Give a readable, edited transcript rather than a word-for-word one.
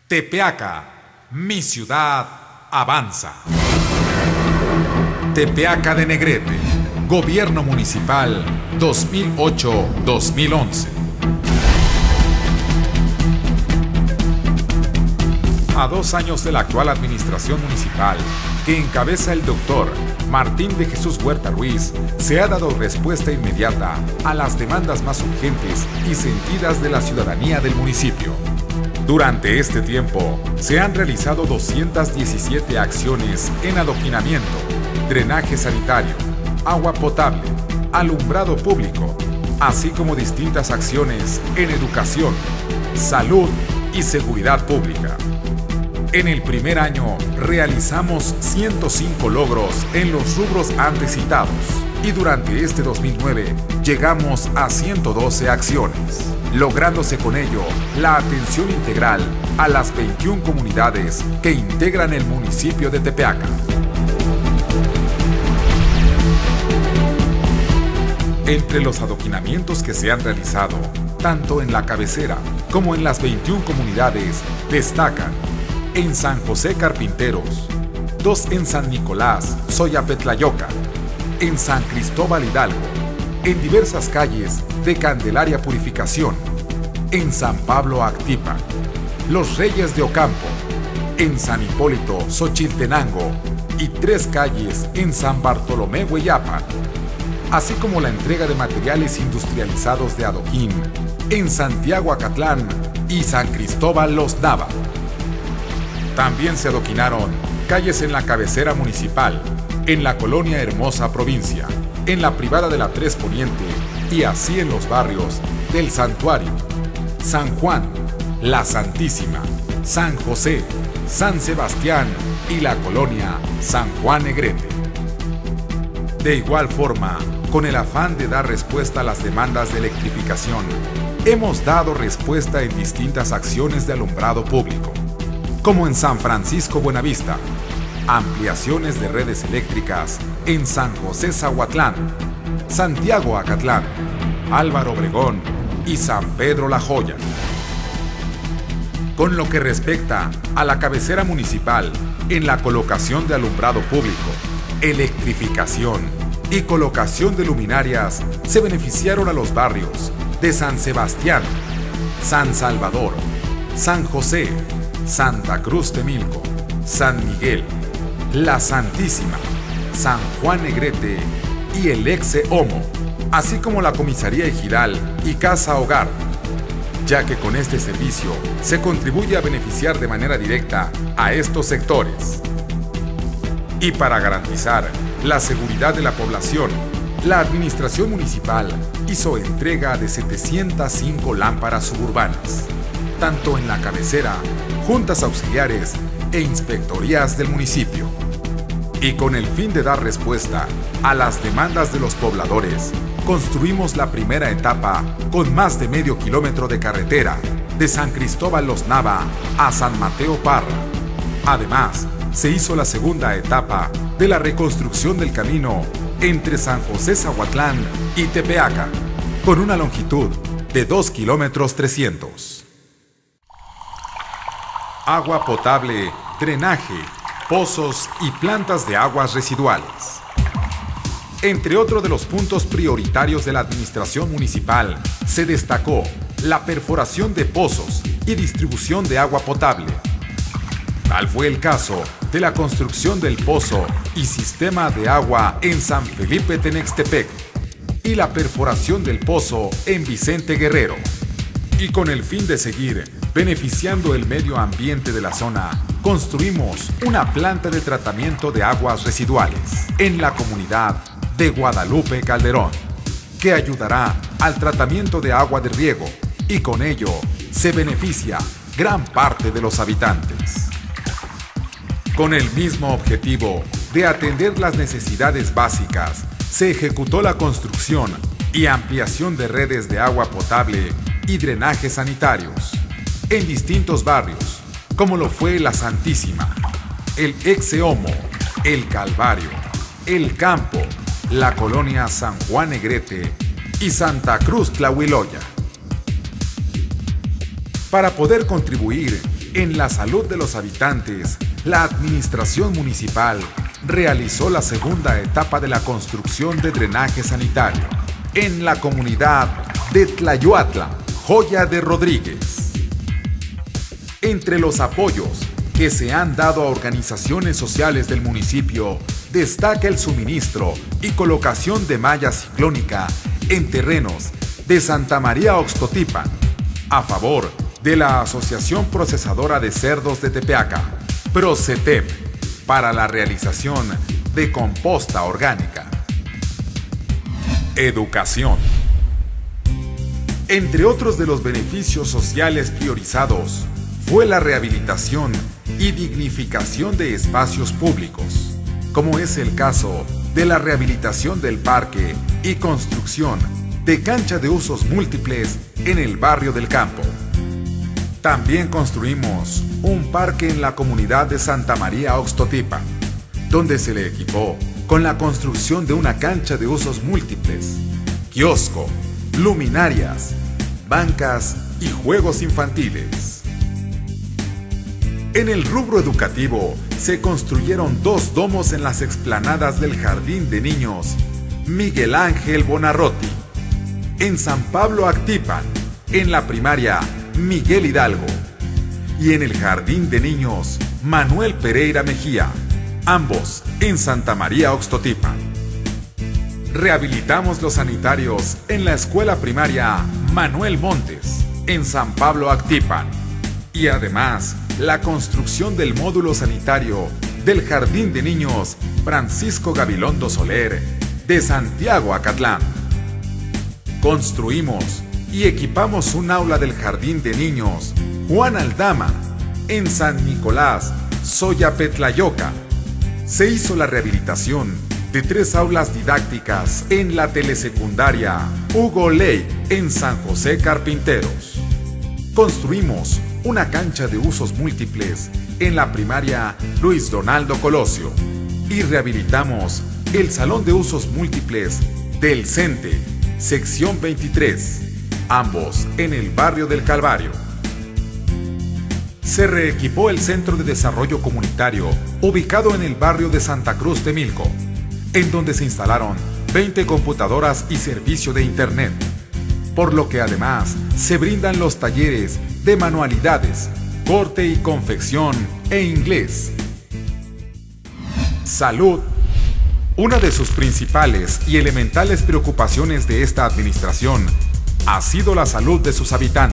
Tepeaca, mi ciudad avanza. Tepeaca de Negrete, Gobierno Municipal 2008-2011. A 2 años de la actual administración municipal, que encabeza el doctor Martín de Jesús Huerta Ruiz, se ha dado respuesta inmediata a las demandas más urgentes y sentidas de la ciudadanía del municipio. Durante este tiempo, se han realizado 217 acciones en adoquinamiento, drenaje sanitario, agua potable, alumbrado público, así como distintas acciones en educación, salud y seguridad pública. En el primer año realizamos 105 logros en los rubros antes citados y durante este 2009 llegamos a 112 acciones, lográndose con ello la atención integral a las 21 comunidades que integran el municipio de Tepeaca. Entre los adoquinamientos que se han realizado, tanto en la cabecera como en las 21 comunidades, destacan en San José Carpinteros, 2 en San Nicolás, Soyapetlayoca, en San Cristóbal Hidalgo, en diversas calles de Candelaria Purificación, en San Pablo Actipa, Los Reyes de Ocampo, en San Hipólito Xochiltenango y 3 calles en San Bartolomé Hueyapa, así como la entrega de materiales industrializados de adoquín en Santiago Acatlán y San Cristóbal Los Nava. También se adoquinaron calles en la cabecera municipal, en la colonia Hermosa Provincia, en la privada de la 3 Poniente y así en los barrios del Santuario, San Juan, La Santísima, San José, San Sebastián y la colonia San Juan Negrete. De igual forma, con el afán de dar respuesta a las demandas de electrificación, hemos dado respuesta en distintas acciones de alumbrado público, como en San Francisco Buenavista, ampliaciones de redes eléctricas en San José Zahuatlán, Santiago Acatlán, Álvaro Obregón y San Pedro La Joya. Con lo que respecta a la cabecera municipal, en la colocación de alumbrado público, electrificación y colocación de luminarias, se beneficiaron a los barrios de San Sebastián, San Salvador, San José, Santa Cruz Temilco, San Miguel, La Santísima, San Juan Negrete y el Exe-Homo, así como la Comisaría Ejidal y Casa Hogar, ya que con este servicio se contribuye a beneficiar de manera directa a estos sectores. Y para garantizar la seguridad de la población, la administración municipal hizo entrega de 705 lámparas suburbanas, tanto en la cabecera, juntas auxiliares e inspectorías del municipio. Y con el fin de dar respuesta a las demandas de los pobladores, construimos la primera etapa con más de medio kilómetro de carretera de San Cristóbal Los Nava a San Mateo Parra. Además, se hizo la segunda etapa de la reconstrucción del camino entre San José Zahuatlán y Tepeaca, con una longitud de 2 kilómetros 300. Agua potable, drenaje, pozos y plantas de aguas residuales. Entre otros de los puntos prioritarios de la administración municipal, se destacó la perforación de pozos y distribución de agua potable. Tal fue el caso de la construcción del pozo y sistema de agua en San Felipe Tenextepec y la perforación del pozo en Vicente Guerrero. Y con el fin de seguir beneficiando el medio ambiente de la zona, construimos una planta de tratamiento de aguas residuales en la comunidad de Guadalupe Calderón, que ayudará al tratamiento de agua de riego y con ello se beneficia gran parte de los habitantes. Con el mismo objetivo de atender las necesidades básicas, se ejecutó la construcción y ampliación de redes de agua potable y drenajes sanitarios en distintos barrios, como lo fue La Santísima, el Exe-Homo, el Calvario, el Campo, la colonia San Juan Negrete y Santa Cruz Tlahuiloya. Para poder contribuir en la salud de los habitantes, la administración municipal realizó la segunda etapa de la construcción de drenaje sanitario en la comunidad de Tlayoatla, Joya de Rodríguez. Entre los apoyos que se han dado a organizaciones sociales del municipio, destaca el suministro y colocación de malla ciclónica en terrenos de Santa María Oxtotipan, a favor de la Asociación Procesadora de Cerdos de Tepeaca, Procetep, para la realización de composta orgánica. Educación. Entre otros de los beneficios sociales priorizados fue la rehabilitación y dignificación de espacios públicos, como es el caso de la rehabilitación del parque y construcción de cancha de usos múltiples en el barrio del Campo. También construimos un parque en la comunidad de Santa María Oxtotipan, donde se le equipó con la construcción de una cancha de usos múltiples, kiosco, luminarias, bancas y juegos infantiles. En el rubro educativo se construyeron 2 domos en las explanadas del Jardín de Niños Miguel Ángel Bonarroti, en San Pablo Actipan, en la primaria Miguel Hidalgo, y en el Jardín de Niños Manuel Pereira Mejía, ambos en Santa María Oxtotipan. Rehabilitamos los sanitarios en la escuela primaria Manuel Montes, en San Pablo Actipan, y además la construcción del módulo sanitario del Jardín de Niños Francisco Gabilondo Soler, de Santiago Acatlán. Construimos y equipamos un aula del Jardín de Niños Juan Aldama, en San Nicolás, Soyapetlayoca. Se hizo la rehabilitación de 3 aulas didácticas en la telesecundaria Hugo Ley, en San José Carpinteros. Construimos una cancha de usos múltiples en la primaria Luis Donaldo Colosio y rehabilitamos el salón de usos múltiples del CENTE, sección 23, ambos en el barrio del Calvario. Se reequipó el Centro de Desarrollo Comunitario, ubicado en el barrio de Santa Cruz de Milco, en donde se instalaron 20 computadoras y servicio de Internet, por lo que además se brindan los talleres de manualidades, corte y confección e inglés. Salud. Una de sus principales y elementales preocupaciones de esta administración ha sido la salud de sus habitantes.